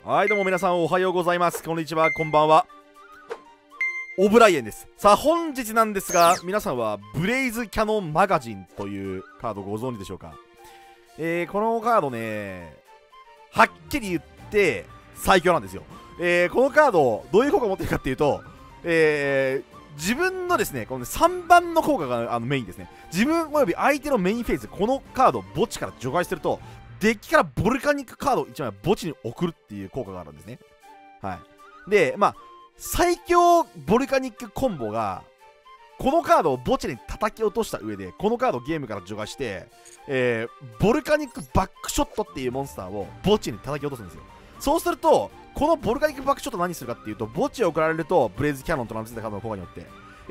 はいどうも皆さんおはようございます。こんにちは、こんばんは。オブライエンです。さあ本日なんですが、皆さんはブレイズキャノンマガジンというカードご存知でしょうか。このカードね、はっきり言って最強なんですよ。このカードどういう効果を持っているかっていうと、自分のですね、この3番の効果がメインですね。自分および相手のメインフェーズ、このカードを墓地から除外すると、デッキからボルカニックカード1枚墓地に送るっていう効果があるんですね。はい。で、最強ボルカニックコンボが、このカードを墓地に叩き落とした上で、このカードをゲームから除外して、ボルカニックバックショットっていうモンスターを墓地に叩き落とすんですよ。そうすると、このボルカニックバックショット何するかっていうと、墓地を送られると、ブレイズキャノンと名付けたカードの効果によって、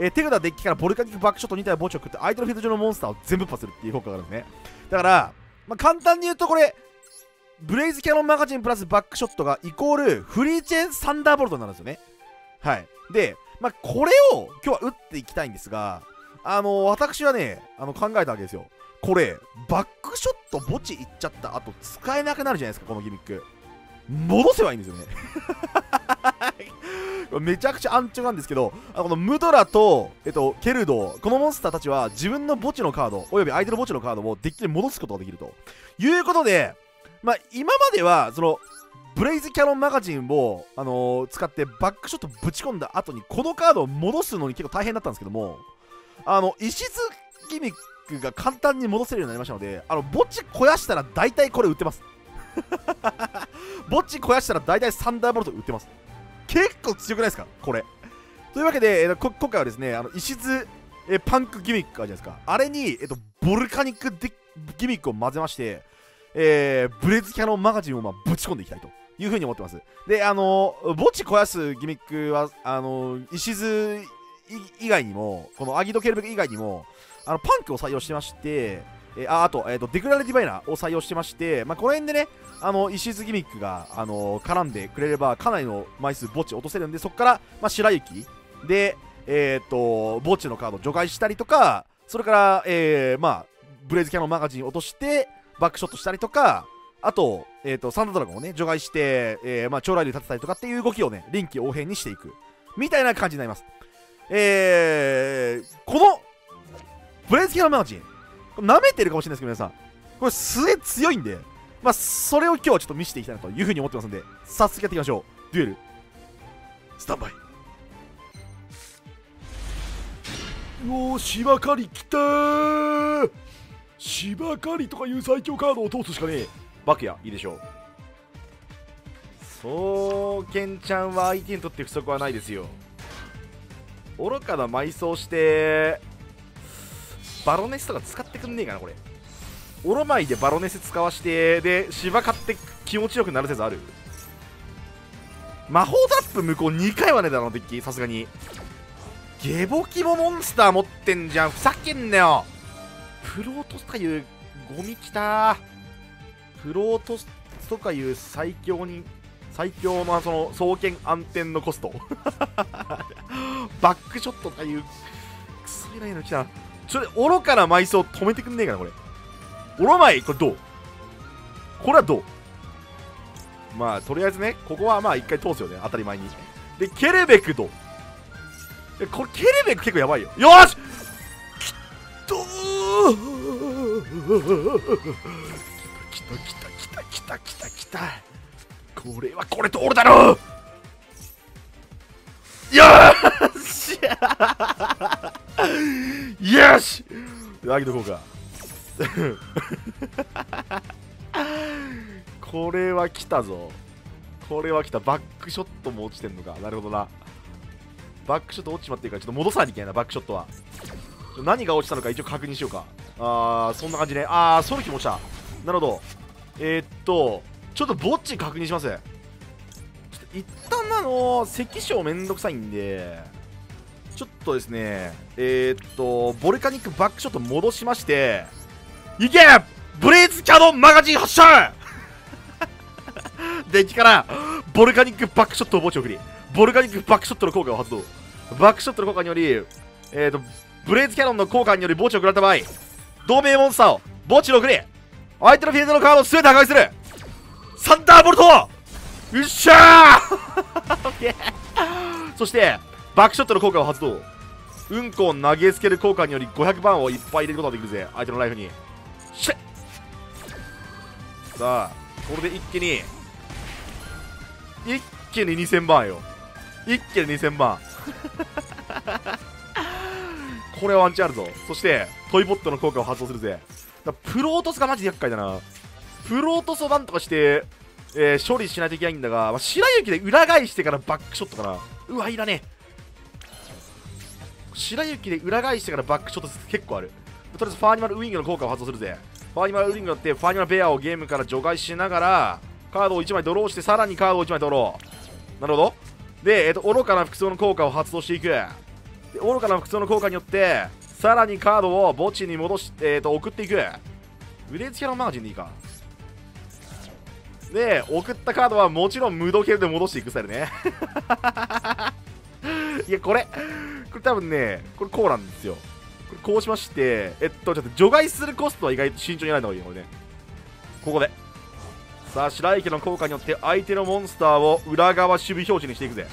手札デッキからボルカニックバックショット2体を墓地を送って、相手のフィールド上のモンスターを全部パスするっていう効果があるんですね。だから、簡単に言うとこれ、ブレイズキャノンマガジンプラスバックショットがイコールフリーチェーンサンダーボルトになるんですよね。はい。で、これを今日は打っていきたいんですが、私はね、考えたわけですよ。これ、バックショット墓地行っちゃった後、使えなくなるじゃないですか、このギミック。戻せばいいんですよね。めちゃくちゃ安直なんですけど、このムドラと、ケルド、このモンスターたちは自分の墓地のカード、および相手の墓地のカードをデッキに戻すことができるということで、今までは、ブレイズキャノンマガジンを、使ってバックショットぶち込んだ後に、このカードを戻すのに結構大変だったんですけども、石津ギミックが簡単に戻せるようになりましたので、墓地肥やしたら大体これ売ってます。墓地肥やしたら大体サンダーボルト売ってます。結構強くないですかこれ。というわけで、今回はですね、石津パンクギミックあるじゃないですか。あれに、ボルカニックギミックを混ぜまして、ブレイズキャノンマガジンをぶち込んでいきたいというふうに思ってます。で、墓地肥やすギミックは、石津以外にも、このアギドケルベク以外にも、パンクを採用してまして、あと、デクラルディバイナーを採用してまして、この辺でね、石津ギミックが、絡んでくれれば、かなりの枚数墓地落とせるんで、そこから、白雪で、墓地のカードを除外したりとか、それから、ブレイズキャノンマガジン落として、バックショットしたりとか、あと、サンダードラゴンをね、除外して、超雷竜立てたりとかっていう動きをね、臨機応変にしていく。みたいな感じになります。この、ブレイズキャノンマガジン、舐めてるかもしれないですけど、皆さん。これすげえ強いんで、それを今日はちょっと見せていきたいなというふうに思ってますんで、早速やっていきましょう。デュエル、スタンバイ。おー、芝刈りきたー。芝刈りとかいう最強カードを通すしかねえ。バクヤ、いいでしょう。そう、ケンちゃんは相手にとって不足はないですよ。愚かな埋葬して、バロネスとか使ってくんねえかな、これ。オロマイでバロネス使わして、で、芝刈って気持ちよくなる説ある。魔法トラップ向こう2回はねえだろ、デッキ、さすがに。ゲボキモモンスター持ってんじゃん、ふざけんなよ。フロートとかいうゴミきたー。フロートとかいう最強のその双剣暗転のコストバックショットとかいうクソ偉いのきた。ちょっと愚かな埋葬止めてくんねえかなこれ。オロマイこれどう？これはどう？とりあえずね、ここは一回通すよね、当たり前に。でケレベクどう？これケレベク結構やばいよ。よーし、きた。これはこれ通るだろう。よーしよし、アギト効果これは来たぞ。これは来た。バックショットも落ちてんのか。なるほどな。バックショット落ちちまってるからちょっと戻さないといけないな。バックショットは何が落ちたのか一応確認しようか。そんな感じね。ソルキも落ちた。なるほど。ちょっと墓地確認します。ちょっと一旦関所めんどくさいんで、ちょっとですね、ボルカニックバックショット戻しまして、いけブレイズキャノンマガジン発射デッキからボルカニックバックショットを墓地送り、ボルカニックバックショットの効果を発動。バックショットの効果により、ブレイズキャノンの効果により墓地を送られた場合、同盟モンスターを墓地に送り、相手のフィールドのカードを全て破壊する。サンダーボルトうっしゃーオッケーそしてバックショットの効果を発動。うんこを投げつける効果により500番をいっぱい入れることができるぜ、相手のライフに。シェッ。さあこれで一気に2000番よ。一気に2000番これはワンチャンあるぞ。そしてトイポットの効果を発動するぜ。プロートスがマジで厄介だな。プロートスをなんとかして、処理しないといけないんだが、白雪で裏返してからバックショットかな。うわいらねえ。白雪で裏返してからバックショット結構ある。とりあえずファーニマルウィングの効果を発動するぜ。ファーニマルウィングによってファーニマルベアをゲームから除外しながらカードを1枚ドローして、さらにカードを1枚ドロー。なるほど。で、愚かな服装の効果を発動していく。で愚かな服装の効果によってさらにカードを墓地に戻し、送っていく。ブレーズキャノンマガジンでいいか。で送ったカードはもちろん無度系で戻していくスタイルねいやこれ多分ね、これこうなんですよ。これこうしまして、ちょっと除外するコストは意外と慎重にやらない方がいいよ、これね。ここでさあ白雪の効果によって相手のモンスターを裏側守備表示にしていくぜ。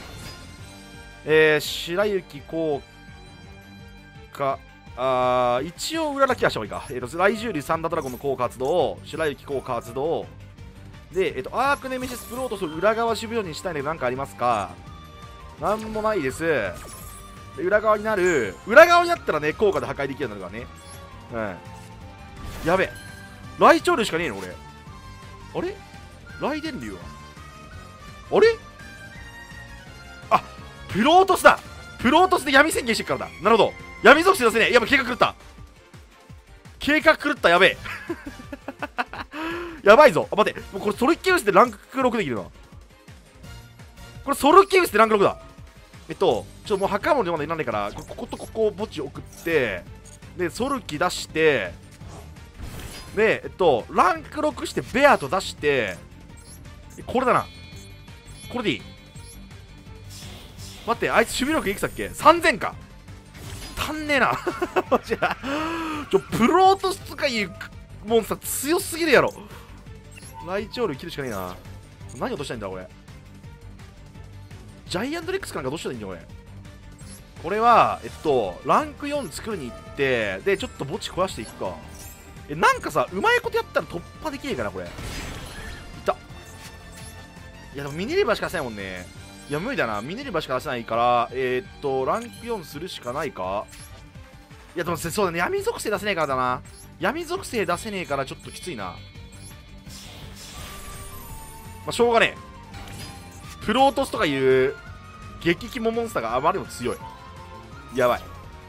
白雪効果、一応裏だけはした方がいいか。ライジューリサンダードラゴンの効果発動、白雪効果発動で、アークネメシスプロートスを裏側守備表示にしたいので何かありますか。なんもないです。で裏側になったらね、効果で破壊できるようになるからね。うん。やべえ。ライチョウルしかねえの俺。あれライデン竜はあれあ、プロートスだ。プロートスで闇宣言してっからだ。なるほど。闇属性出せねえ。やばい、計画狂った。計画狂った、やべえ。やばいぞ。あ、待って。もうこれソルキウスでランク6できるな。これソルキウスでランク6だ。もう墓物でまだいらないから、こことここを墓地送って、で、ソルキ出して、で、ランク6してベアと出して、これだな。これでいい。待って、あいつ守備力いくつだっけ ?3000 か。足んねえな。じゃあ、プロートスとかいうモンスター強すぎるやろ。ライチョウ類切るしかねえな。何落としたいんだこれ。ジャイアントレックスかなんかどうしたらいいんだこれ。これはランク4作るに行って、でちょっと墓地壊していくか。なんかさ、うまいことやったら突破できねえかなこれ。いた。いやでもミネレバしか出せないもんね。いや無理だな、ミネレバしか出せないから、ランク4するしかないか。いやでもそうだね、闇属性出せねえからだな。闇属性出せねえからちょっときついな。まあしょうがねえ。プロートスとかいう激キモモンスターがあまりにも強い。やばい。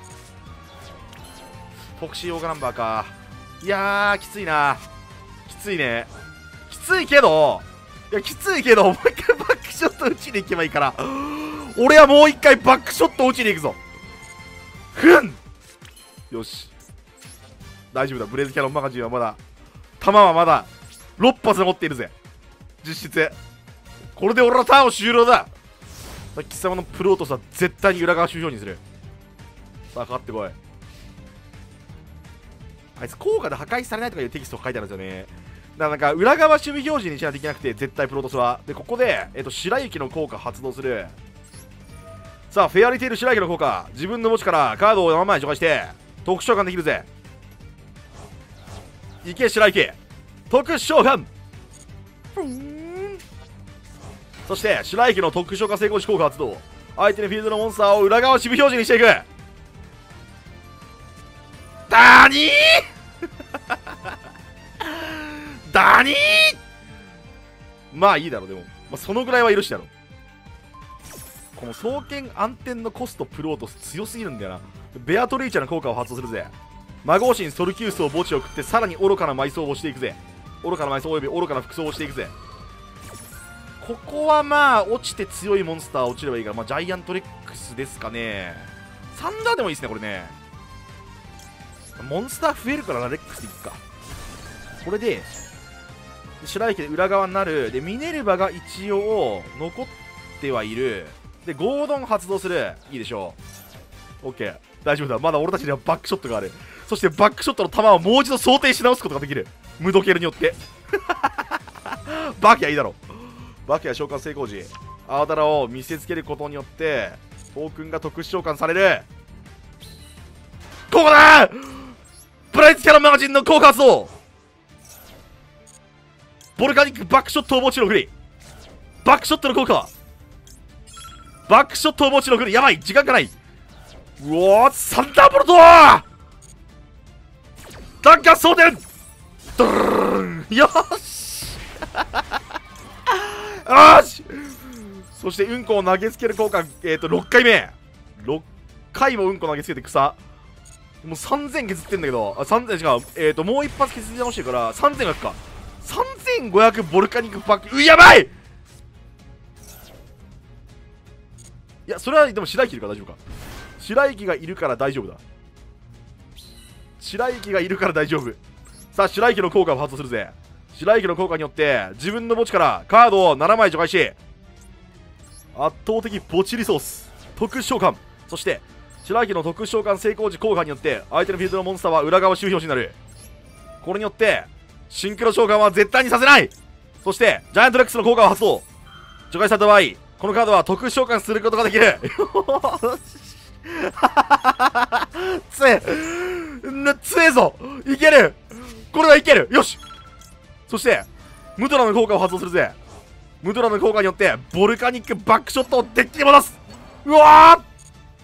フォクシーオーガナンバーか。いやーきついな。きついね。きついけど、もう一回バックショット打ちに行けばいいから。俺はもう一回バックショット打ちに行くぞ。よし、大丈夫だ。ブレイズキャノンマガジンはまだ、弾はまだ6発残っているぜ実質。これで俺のターンを終了だ。さっき貴様のプロートスは絶対に裏側終了にする。さあかかってこい。あいつ効果で破壊されないとかいうテキストが書いてあるんですよね。だからなんか裏側守備表示にしないといけなくて、絶対プロトスは。でここで白雪の効果発動する。さあフェアリテール白雪の効果、自分の墓地からカードを7枚除外して特殊召喚できるぜ。いけ白雪、特殊召喚。そして白雪の特殊召喚成功時効果発動、相手のフィールドのモンスターを裏側守備表示にしていく。ダニーダニー。まあいいだろう。でも、まあ、そのぐらいは許してやろう。この双剣暗転のコストプロートス強すぎるんだよな。ベアトリーチャーの効果を発動するぜ。魔合神ソルキウスを墓地を送って、さらに愚かな埋葬をしていくぜ。愚かな埋葬および愚かな服装をしていくぜ。ここはまあ落ちて強いモンスター落ちればいいから、まあジャイアントレックスですかね。サンダーでもいいですねこれね。モンスター増えるからな、レックスでいくか。これで白雪で裏側になる。でミネルヴァが一応残ってはいる。でゴードン発動する。いいでしょう。 OK、 大丈夫だ。まだ俺たちにはバックショットがある。そしてバックショットの弾をもう一度想定し直すことができる。無度ケルによってバキはいいだろう。 バキや召喚成功時アーダラを見せつけることによってトークンが特殊召喚される。ここだブライツキャノンマガジンの効果発動。ボルカニックバックショットを墓地の振り。バックショットの効果。バックショットを墓地の振り。やばい、時間がない。うおー、サンダーボルトダンカー装填。ドルーン。よーしよーし。そしてうんこを投げつける効果、6回目。6回もうんこ投げつけて草。もう3000削ってんだけど、3000違う、もう一発削り直してるから3500か。3500ボルカニックバック。やばい。いや、それはでも白雪いるから大丈夫か。白雪がいるから大丈夫だ。白雪がいるから大丈夫。さあ、白雪の効果を発動するぜ。白雪の効果によって自分の墓地からカードを7枚除外し、圧倒的墓地リソース特殊召喚。そして白雪の特殊召喚成功時効果によって相手のフィールドのモンスターは裏側周表紙になる。これによってシンクロ召喚は絶対にさせない。そしてジャイアントレックスの効果を発動。除外された場合、このカードは特殊召喚することができる。つえ強えぞ。いける。これはいける。よし。そしてムドラの効果を発動するぜ。ムドラの効果によってボルカニックバックショットをデッキに戻す。うわー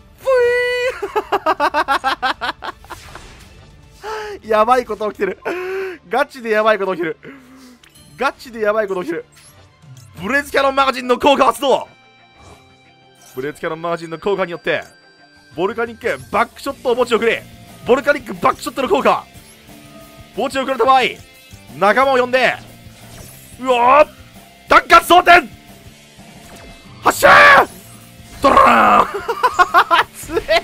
やばいこと起きてる。ガチでやばいこと起きる。ガチでやばいこと起きる。ブレーズキャノンマガジンの効果発動。ブレーズキャノンマガジンの効果によってボルカニックバックショットを墓地をくれ。ボルカニックバックショットの効果。墓地をくれた場合、仲間を呼んで、うわーダンカツ装填。発射ードラーンつえ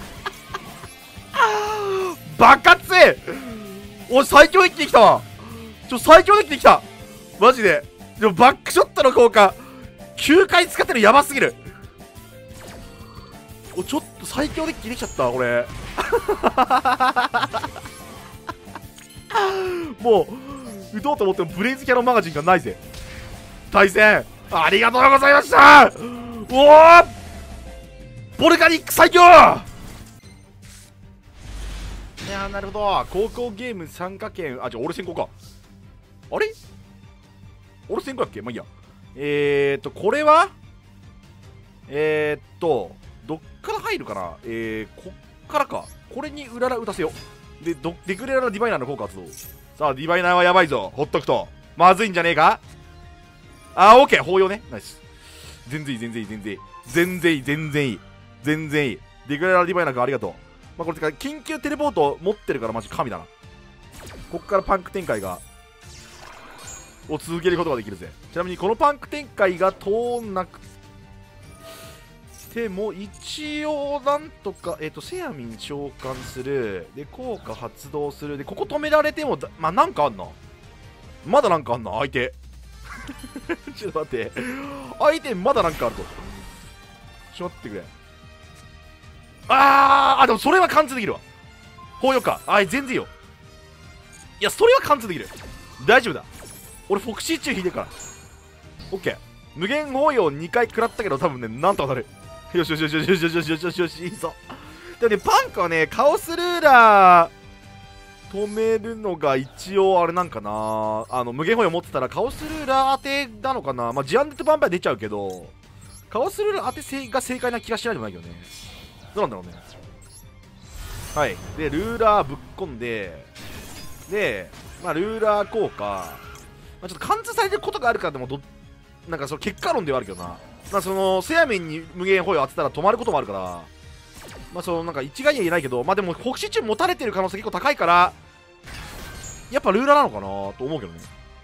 バカつえ。おい、最強デッキできたわ。最強デッキできたマジで。でもバックショットの効果9回使ってるのやばすぎる。お、ちょっと最強デッキできちゃったこれもう打とうと思ってもブレイズキャノンマガジンがないぜ。対戦ありがとうございました。おおボルカニック最強。いやー、なるほど。高校ゲーム参加券、あ、じゃあ俺先行か。あれ俺先行だっけ。まあいいや。これはどっから入るかな。こっからか。これにうらら打たせよう。で、デクレラのディバイナーの効果発動。さあ、ディバイナーはやばいぞ。ほっとくとまずいんじゃねえか。あー、オッケー。包容ね。ナイス。全然いい、全然いい、全然いい。全然いい、全然いい。全然いい。デクレラのディバイナー君ありがとう。まあ、これてか、緊急テレポート持ってるからマジ神だな。こっからパンク展開を続けることができるぜ。ちなみにこのパンク展開が通んなくても一応なんとかセアミン召喚するで効果発動するで、ここ止められてもまあなんかあんな。まだなんかあんな相手ちょっと待って、相手まだなんかあると。ちょっと待ってくれ。でもそれは貫通できるわ。包容か。全然いいよ。いや、それは貫通できる。大丈夫だ。俺フォクシー中引いてるから。オッケー。無限包容2回食らったけど多分ね、なんとかなる。よしよしよしよしよしよしよしよしよし、いいぞ。でもね、パンクはね、カオスルーラー止めるのが一応あれなんかな。無限包容持ってたらカオスルーラー当てなのかな。まあ、ジアンデッドヴァンパイア出ちゃうけど、カオスルーラー当てが正解な気がしないでもないけどね。どうなんだろうね。はい。で、ルーラーぶっ込んで、で、まあ、ルーラー効果、まあ、ちょっと貫通されてることがあるからでもなんかその結果論ではあるけどな。まあ、その、セアメンに無限包囲を当てたら止まることもあるから、まあ、その、なんか一概には言えないけど、まあ、でも、北市中持たれてる可能性結構高いから、やっぱルーラーなのかなと思うけどね。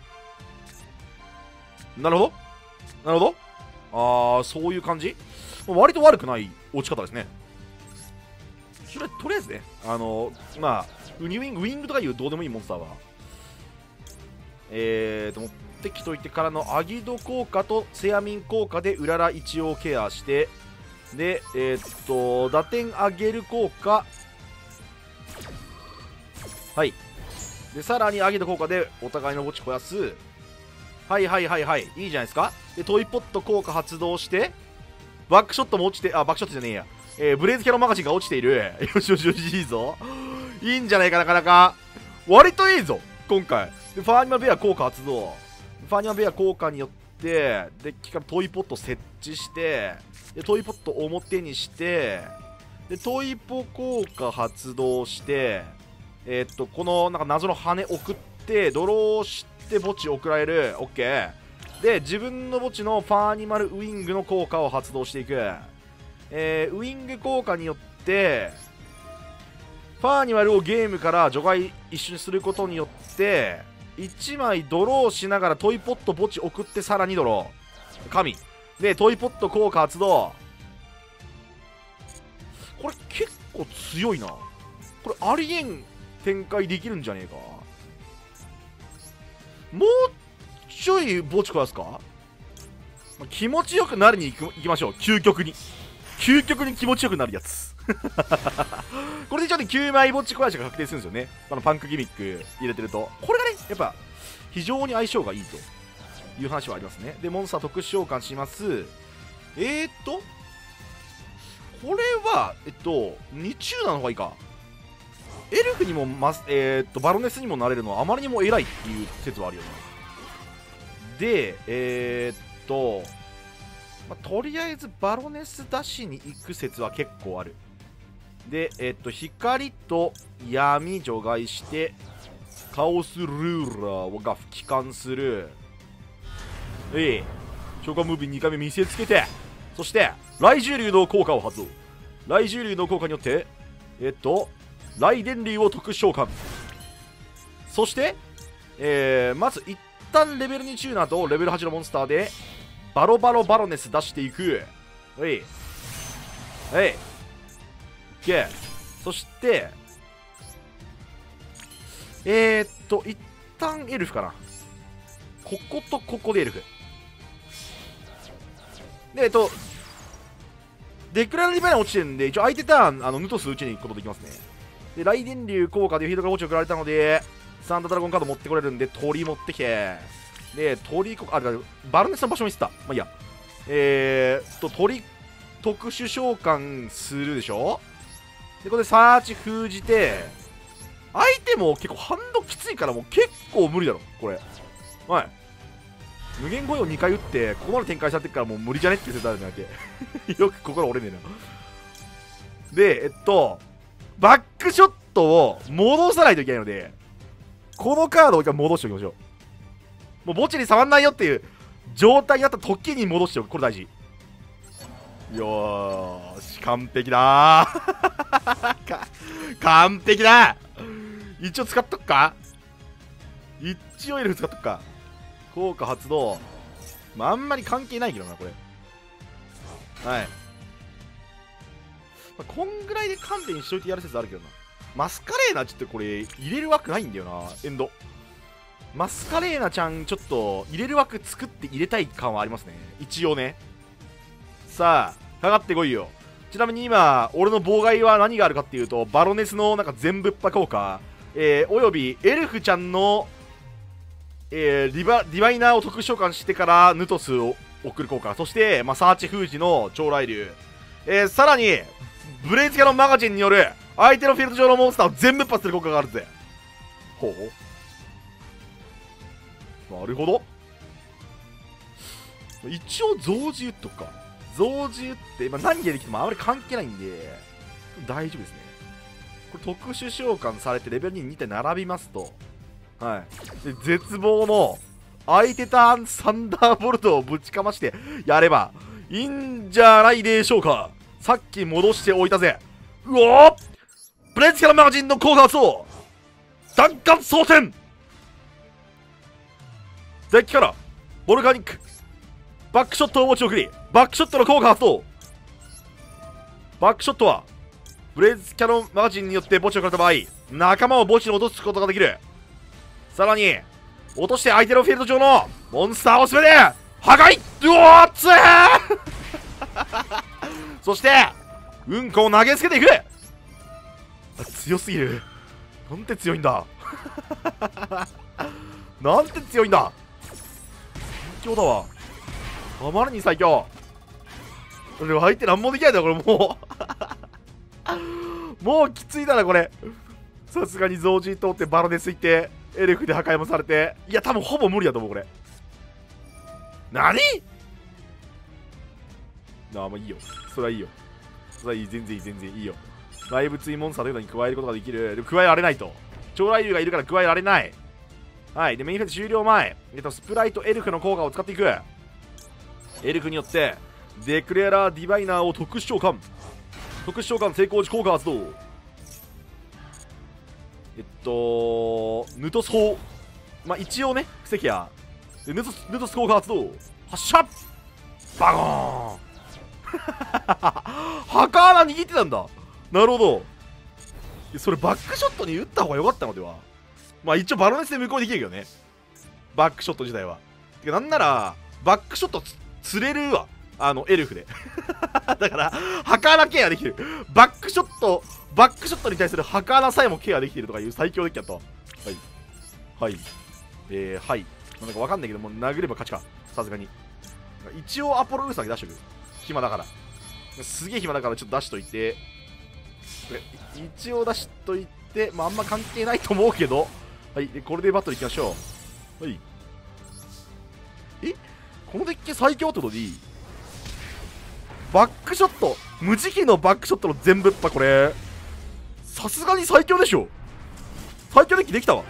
なるほど。なるほど。そういう感じ。割と悪くない落ち方ですね。とりあえずね、まあ、ウィングとかいうどうでもいいモンスターは、持ってきといてからのアギド効果とセアミン効果でうらら一応ケアして、で、打点上げる効果、はい。で、さらにアギド効果でお互いの墓地肥やす。 はいはいはいはい、いいじゃないですか。でトイポット効果発動してバックショットも落ちて、あバックショットじゃねえや、ブレイズキャノンマガジンが落ちている。よしよしよし、いいぞ、いいんじゃないか。なかなか割といいぞ今回。でファーニマベア効果発動。ファーニマベア効果によってデッキからトイポット設置して、でトイポット表にして、でトイポ効果発動して、このなんか謎の羽送ってドローして墓地送られる。 OK で自分の墓地のファーニマルウィングの効果を発動していく。ウィング効果によってファーニマルをゲームから除外一緒にすることによって1枚ドローしながらトイポット墓地送ってさらにドロー神でトイポット効果発動。これ結構強いな。これありえん展開できるんじゃねえか。もうちょい墓地壊すか。気持ちよくなりに行きましょう。究極に気持ちよくなるやつこれでちょっと9枚墓地壊しが確定するんですよね。パンクギミック入れてるとこれがねやっぱ非常に相性がいいという話はありますね。でモンスター特殊召喚します。これは2チューナーの方がいいか。エルフにもバロネスにもなれるのはあまりにも偉いっていう説はあるよな。でとりあえずバロネス出しに行く説は結構ある。で光と闇除外してカオスルーラーが帰還する。召喚ムービー2回目見せつけて、そして雷獣流の効果を発動。雷獣流の効果によって雷電流を特殊召喚。そして、まず一旦レベル2チューナーとレベル8のモンスターでバロバロバロネス出していく。OK。そして一旦エルフかな。こことここでエルフでデクララリバイナ落ちてるんで、一応相手ターンヌトス打ちに行くことできますね。で雷電流効果でフィールドが墓地送られたのでサンダードラゴンカード持ってこれるんで鳥持ってきて、で鳥バロネスの場所見せた。まあいいや。鳥特殊召喚するでしょ。でこれでサーチ封じて、相手も結構反応きついからもう結構無理だろこれ。はい、無限護を2回打ってここまで展開されてるからもう無理じゃねって説あるんだけよく心折れねえな。でバックショットを戻さないといけないので、このカードを一回戻しておきましょう。もう墓地に触んないよっていう状態になった時に戻しておく。これ大事。よーし、完璧だー完璧だ。一応使っとくか。一応エルフ使っとくか。効果発動。まああんまり関係ないけどなこれ。はい、こんぐらいで勘弁しといてやる説あるけどな。マスカレーナちょっとこれ入れる枠ないんだよな。エンドマスカレーナちゃんちょっと入れる枠作って入れたい感はありますね一応ね。さあかかってこいよ。ちなみに今俺の妨害は何があるかっていうと、バロネスのなんか全部っぱ効果、およびエルフちゃんの、ディバイナーを特殊召喚してからヌトスを送る効果、そして、サーチ封じの超雷流、さらにブレイズキャノンマガジンによる相手のフィールド上のモンスターを全部っぱする効果があるぜ。ほう、なるほど。一応増字打っとくか。増字打って、何でできてもあまり関係ないんで大丈夫ですね。これ特殊召喚されてレベル2に2体並びますと、はい、で絶望の相手ターンサンダーボルトをぶちかましてやればいいんじゃないでしょうか。さっき戻しておいたぜ。うおー、ブレイズキャノンマガジンの効果発動。弾丸装填。デッキからボルカニックバックショットを持ち送り、バックショットの効果発動。バックショットはブレイズキャノンマガジンによって墓地を送られた場合、仲間を墓地に落とすことができる。さらに落として相手のフィールド上のモンスターを全て破壊。うおーっつーそしてうんこを投げつけていく。強すぎる。なんて強いんだなんて強いんだ。 強だわ。あまりに最強。俺相手なんもできないんだよこれもうもうきついだなこれ。さすがに増人通ってバロネス行ってエルフで破壊もされて、いや多分ほぼ無理だと思うこれ。何？ああもういいよ、それはいいよ、それはいい、全然いい全然いいよ。怪物モンスターというのに加えることができる。でも加えられないと、超雷竜がいるから加えられない。はい。でメインフェス終了前、スプライトエルフの効果を使っていく。エルフによってデクレアラーディバイナーを特殊召喚成功時効果発動。ヌトス砲、まあ一応ね防ぎや。でヌトス効果発動、発射、バゴーンハカーナ握ってたんだ。なるほど。それバックショットに打った方が良かったのでは。まあ一応バロネスで無効できるけどね、バックショット自体は。てかなんならバックショット釣れるわ、エルフでだからハカーナケアできる。バックショットに対するハカーナさえもケアできてるとかいう最強デッキだったわ。はいはい、なんかわかんないけどもう殴れば勝ちか、さすがに。一応アポロウサギ出しとく、暇だから、すげえ暇だからちょっと出しといて、一応出しといて、まああんま関係ないと思うけど、はい。でこれでバトルいきましょう。はい。このデッキ最強ってことでいい？バックショット、無慈悲のバックショットの全部っぱ、これさすがに最強でしょ。最強デッキできたわ。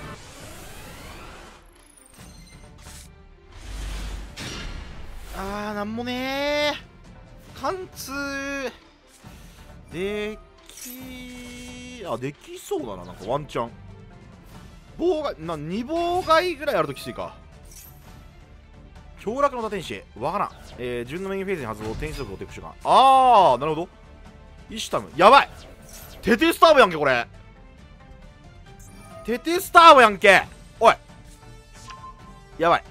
なんもねー。貫通できそうだな、なんかワンチャン。妨害2妨害ぐらいあるときついか。強楽の打天使わからん。自分のメインフェーズに発動、天使力をテクションが。なるほど。イシュタムやばい。テテスターボやんけこれ。テテスターボやんけ。おいやばい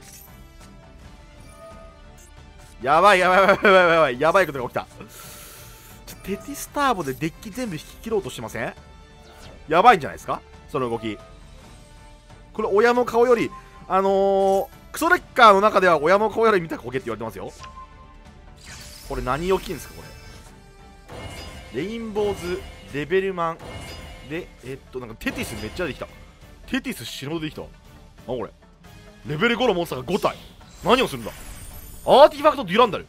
やばいやばいことが起きた。テテスターボでデッキ全部引き切ろうとしてません？やばいんじゃないですかその動き。これ親の顔よりクソレッカーの中では親の顔より見たコケって言われてますよ。これ何置きんですかこれ。レインボーズレベルマンでなんかテティスめっちゃできた。テティス白でできた。これレベル5のモンスターが5体。何をするんだ。アーティファクトデュランダル。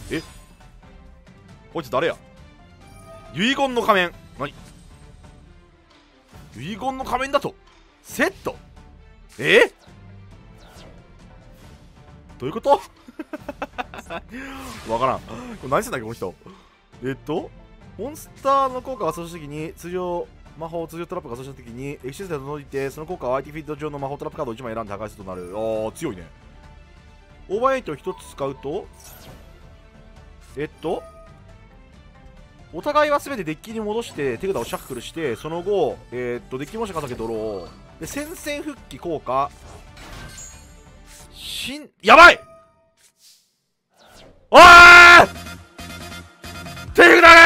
こいつ誰や。遺言の仮面。何遺言の仮面だとセット。どういうことわからん。これ何してんだっけこの人。モンスターの効果が発動したときに通常トラップが発動したときにエクシスで届いて、その効果を相手フィールド上の魔法トラップカードを1枚選んで破壊するとなる。強いね。オーバーエイトを1つ使うとお互いは全てデッキに戻して手札をシャッフルして、その後デッキモーションかけドローで宣戦復帰効果やばい。おー手札ね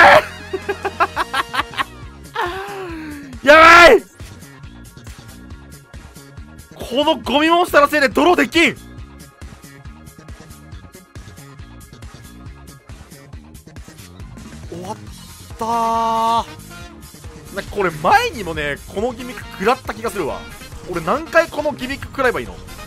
やばい。このゴミモンスターのせいでドローできん。終わったー。なんかこれ前にもねこのギミック食らった気がするわ。俺何回このギミック食らえばいいの。